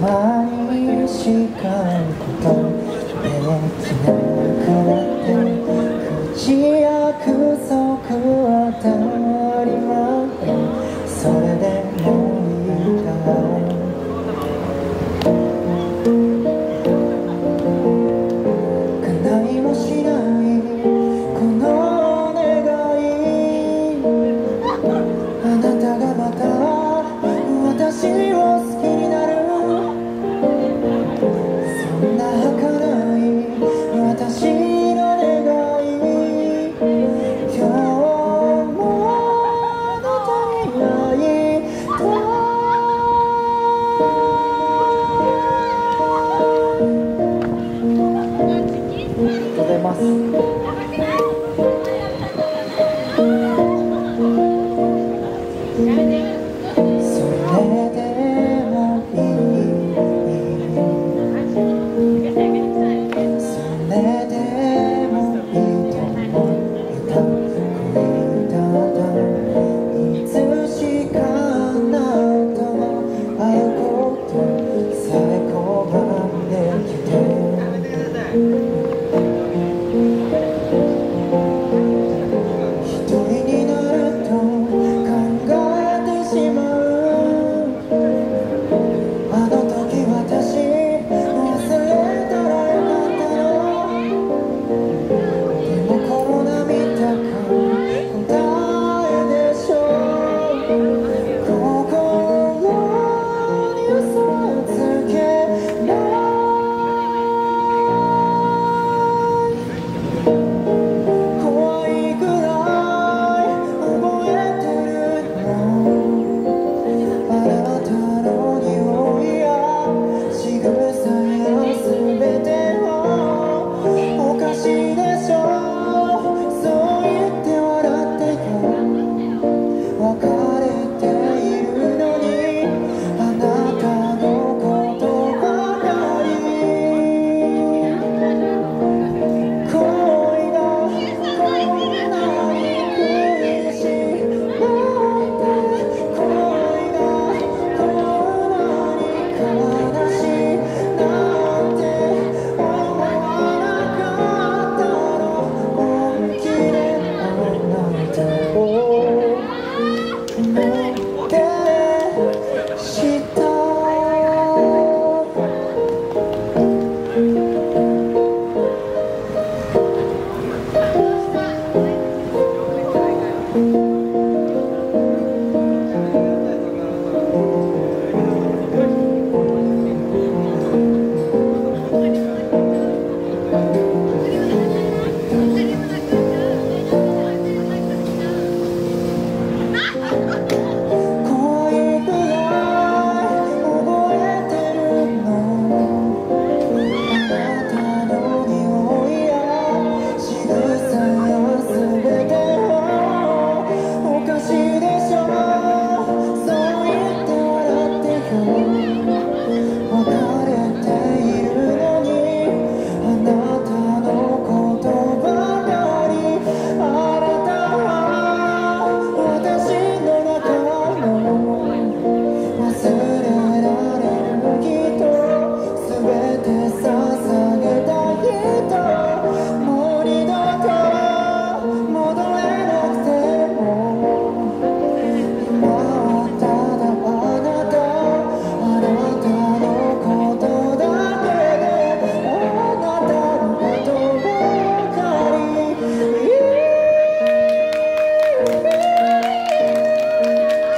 まに叱ることできなくなって口約束は当たり前それでもいいか叶いもしないこの願いあなたがまた私を好きになるそんな儚い私の願い今日もあなたに会いたいありがとうございます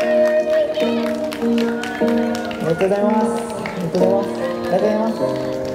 ありがとうございます。ありがとうございます。ありがとうございます。